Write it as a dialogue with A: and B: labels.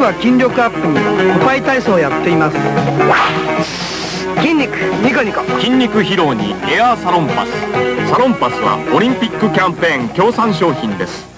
A: は筋力アップにポパイ体操をやっています。筋肉ニコニコ、
B: 筋肉疲労にエアーサロンパス。サロンパスはオリンピックキャンペーン協賛商品です。